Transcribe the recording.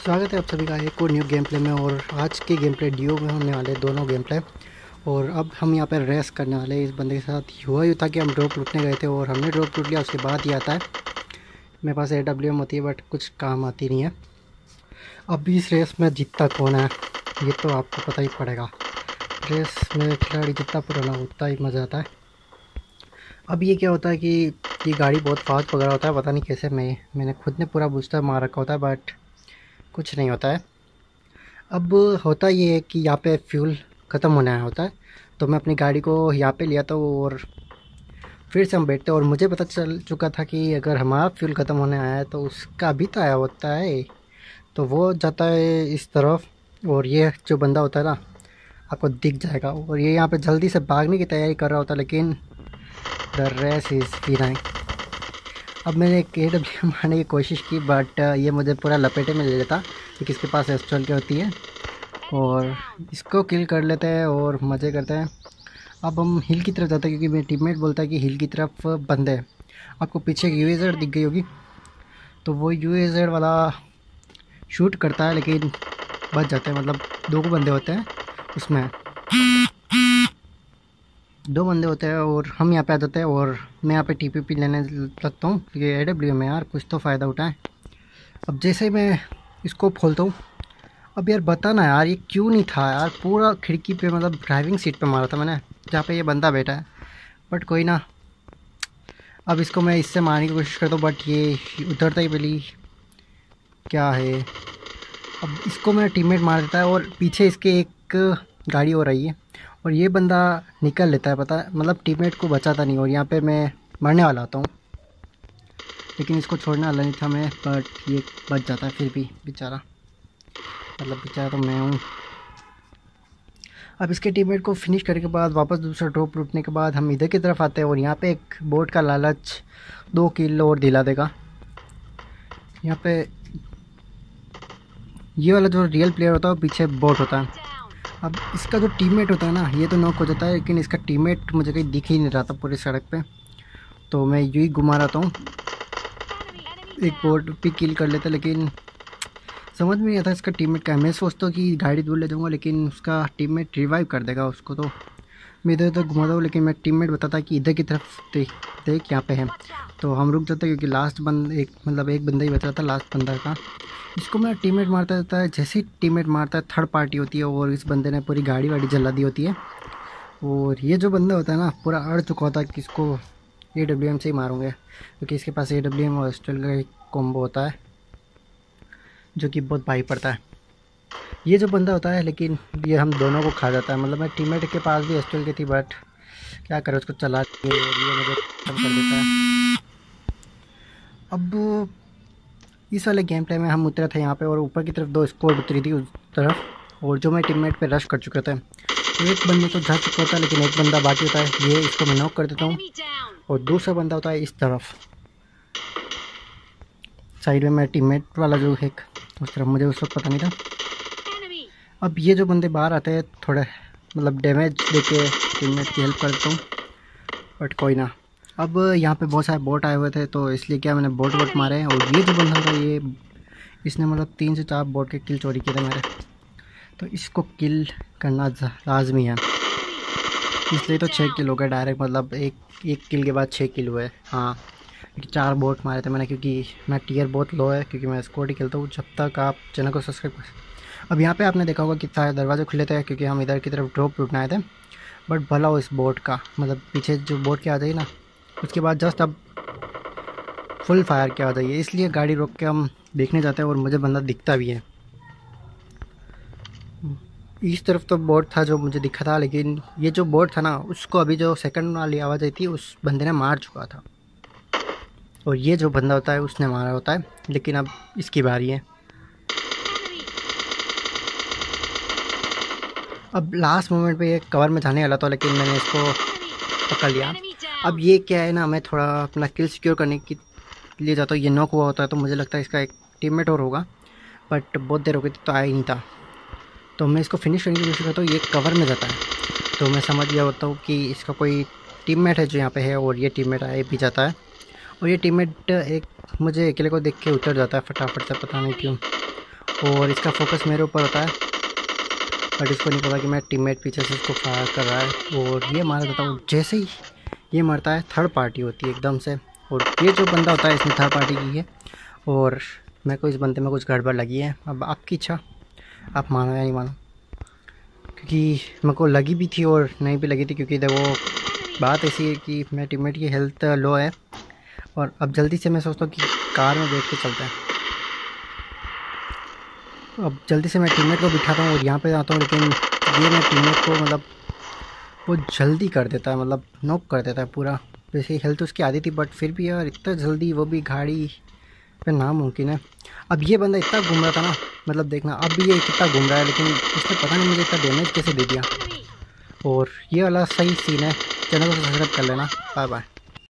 स्वागत है आप सभी का एक और न्यू गेम प्ले में। और आज के गेम प्ले डियो में होने वाले दोनों गेम प्ले। और अब हम यहाँ पर रेस करने वाले इस बंदे के साथ। हुआ यूँ था कि हम ड्रॉप लूटने गए थे और हमने ड्रॉप लूट लिया। उसके बाद ही आता है मेरे पास AWM होती है बट कुछ काम आती नहीं है। अब इस रेस में जीतता कौन है ये तो आपको पता ही पड़ेगा। रेस में खिलाड़ी जितना पुराना उतना ही मज़ा आता है। अब ये क्या होता है कि ये गाड़ी बहुत फास्ट वगैरह होता है, पता नहीं कैसे मैंने खुद ने पूरा बूस्टर मार रखा होता है बट कुछ नहीं होता है। अब होता ये है कि यहाँ पे फ्यूल ख़त्म होने आया होता है, तो मैं अपनी गाड़ी को यहाँ पे लिया था और फिर से हम बैठते। और मुझे पता चल चुका था कि अगर हमारा फ्यूल ख़त्म होने आया है तो उसका भी तो आया होता है, तो वो जाता है इस तरफ। और ये जो बंदा होता है ना आपको दिख जाएगा और ये यहाँ पे जल्दी से भागने की तैयारी कर रहा होता है, लेकिन द रेस इज़ बिगिनिंग। अब मैंने एक AWM मारने की कोशिश की बट ये मुझे पूरा लपेटे में ले लेता कि किसके पास एस्ट्रल की होती है। और इसको किल कर लेते हैं और मज़े करते हैं। अब हम हिल की तरफ जाते हैं क्योंकि मेरा टीममेट बोलता है कि हिल की तरफ बंद है। आपको पीछे एक UAZ दिख गई होगी, तो वो UAZ वाला शूट करता है लेकिन बच जाते हैं। मतलब दो बंदे होते हैं उसमें, दो बंदे होते हैं और हम यहाँ पे आ जाते हैं। और मैं यहाँ पे TPP लेने लगता हूँ क्योंकि AWM में यार कुछ तो फ़ायदा उठाएं। अब जैसे ही मैं इसको खोलता हूँ, अब यार बताना यार ये क्यों नहीं था यार। पूरा खिड़की पे मतलब ड्राइविंग सीट पे मारा था मैंने जहाँ पे ये बंदा बैठा है, बट कोई ना। अब इसको मैं इससे मारने की कोशिश करता हूँ बट ये उतरता ही पहली क्या है। अब इसको मेरा टीममेट मार देता है और पीछे इसके एक गाड़ी हो रही है और ये बंदा निकल लेता है, पता मतलब टीममेट को बचाता नहीं। और यहाँ पे मैं मरने वाला होता हूँ लेकिन इसको छोड़ने वाला नहीं था मैं, बट ये बच जाता है फिर भी बेचारा। मतलब बेचारा तो मैं हूँ। अब इसके टीममेट को फिनिश करने के बाद वापस दूसरा ड्रॉप लूटने के बाद हम इधर की तरफ आते हैं और यहाँ पे एक बोट का लालच 2 किल और दिला देगा। यहाँ पे ये वाला जो रियल प्लेयर होता है पीछे बोट होता है। अब इसका जो टीममेट होता है ना ये तो नॉक हो जाता है, लेकिन इसका टीममेट मुझे कहीं दिख ही नहीं रहा था पूरी सड़क पे, तो मैं यूँ ही घुमा रहा हूँ। एक बोट भी किल कर लेता लेकिन समझ में नहीं आता इसका टीममेट क्या है। मैं सोचता हूँ कि गाड़ी दूर ले जाऊँगा लेकिन उसका टीममेट रिवाइव कर देगा उसको, तो मैं इधर उधर घुमाता हूँ लेकिन मेरा टीममेट बताता है कि इधर की तरफ देख यहाँ पे है। तो हम रुक जाते हैं क्योंकि लास्ट एक बंदा ही बचा था लास्ट बंदा का। इसको मेरा टीममेट मारता रहता है। जैसे ही टीममेट मारता है थर्ड पार्टी होती है और इस बंदे ने पूरी गाड़ी वाड़ी जला दी होती है। और ये जो बंदा होता है ना पूरा अड़ चुका होता है कि इसको AWM से ही मारूंगे क्योंकि इसके पास AWM और एस्ट्रल का एक कॉम्बो होता है जो कि बहुत भारी पड़ता है। ये जो बंदा होता है लेकिन ये हम दोनों को खा जाता है। मतलब मैं टीममेट के पास भी एस्ट्रल की थी बट क्या करें उसको चला के और ये मुझे खत्म कर देता है। अब इस वाले गेम प्ले में हम उतरे थे यहाँ पे और ऊपर की तरफ 2 स्क्वाड उतरी थी उस तरफ और जो मैं टीममेट पे रश कर चुके थे। तो एक बंदे तो जा चुका होता है लेकिन एक बंदा बाकी होता है, ये इसको मैं नॉक कर देता हूँ। और दूसरा बंदा होता है इस तरफ साइड में, मेरा टीममेट वाला जो है उस तरफ, मुझे उस वक्त पता नहीं था। अब ये जो बंदे बाहर आते हैं थोड़े मतलब डैमेज देके टीममेट की हेल्प कर देता हूँ, बट कोई ना। अब यहाँ पे बहुत सारे बोट आए हुए थे तो इसलिए क्या मैंने बोट मारे। और ये जो बंदा था ये इसने मतलब 3 से 4 बोट के किल चोरी किए थे मेरे, तो इसको किल करना लाजमी है। इसलिए तो 6 किल हो गए डायरेक्ट, मतलब एक किल के बाद 6 किल हुए। हाँ 4 बोट मारे थे मैंने क्योंकि मैं टीयर बहुत लो है क्योंकि मैं स्क्वाड ही खेलता हूँ। जब तक आप चैनल को सब्सक्राइब कर। अब यहाँ पे आपने देखा होगा कि सारे दरवाजे खुले थे क्योंकि हम इधर की तरफ ड्रॉप लूटने आए थे। बट भला हो इस बोट का, मतलब पीछे जो बोट के आ जाइए ना उसके बाद जस्ट अब फुल फायर के आ जाइए, इसलिए गाड़ी रोक के हम देखने जाते हैं और मुझे बंदा दिखता भी है। इस तरफ तो बोट था जो मुझे दिखा था, लेकिन ये जो बोट था ना उसको अभी जो सेकंड वाली आवाज़ आई थी उस बंदे ने मार चुका था और ये जो बंदा होता है उसने मारा होता है। लेकिन अब इसकी बारी है। अब लास्ट मोमेंट पे ये कवर में जाने वाला था लेकिन मैंने इसको पकड़ लिया। अब ये क्या है ना, मैं थोड़ा अपना किल सिक्योर करने के लिए जाता हूँ। ये नॉक हुआ होता है तो मुझे लगता है इसका एक टीममेट और होगा, बट बहुत देर हो गई थी तो आया ही नहीं था। तो मैं इसको फिनिश करने की कोशिश करता हूँ, ये कवर में जाता है तो मैं समझ गया होता हूँ कि इसका कोई टीममेट है जो यहाँ पे है और ये टीममेट आए भी जाता है। और ये टीममेट एक मुझे अकेले को देख के उतर जाता है फटाफट से, पता नहीं क्यों। और इसका फोकस मेरे ऊपर होता है, बट इसको नहीं पता कि मैं टीममेट पीछे से इसको फायर कर रहा है और ये मारा देता हूँ। जैसे ही ये मरता है, थर्ड पार्टी होती है एकदम से, और ये जो बंदा होता है इसने थर्ड पार्टी की है और मेरे को इस बंदे में कुछ गड़बड़ लगी है। अब आपकी इच्छा, आप मानो या नहीं मानो, क्योंकि मेरे को लगी भी थी और नहीं भी लगी थी, क्योंकि देखो बात ऐसी है कि मेरे टीममेट की हेल्थ लो है और अब जल्दी से मैं सोचता हूँ कि कार में बैठ के चलता है। अब जल्दी से मैं टीममेट को बिठाता हूँ और यहाँ पे आता हूँ, लेकिन ये मैं टीममेट को मतलब वो जल्दी कर देता है, मतलब नॉक कर देता है पूरा। वैसे हेल्थ उसकी आधी थी, बट फिर भी यार इतना जल्दी, वो भी गाड़ी पे, नामुमकिन है। अब ये बंदा इतना घूम रहा था ना, मतलब देखना अब भी ये कितना घूम रहा है, लेकिन उसने पता नहीं मुझे इतना डैमेज कैसे दे दिया। और ये वाला सही सीन है। चैनल को सब्सक्राइब कर लेना। Bye bye.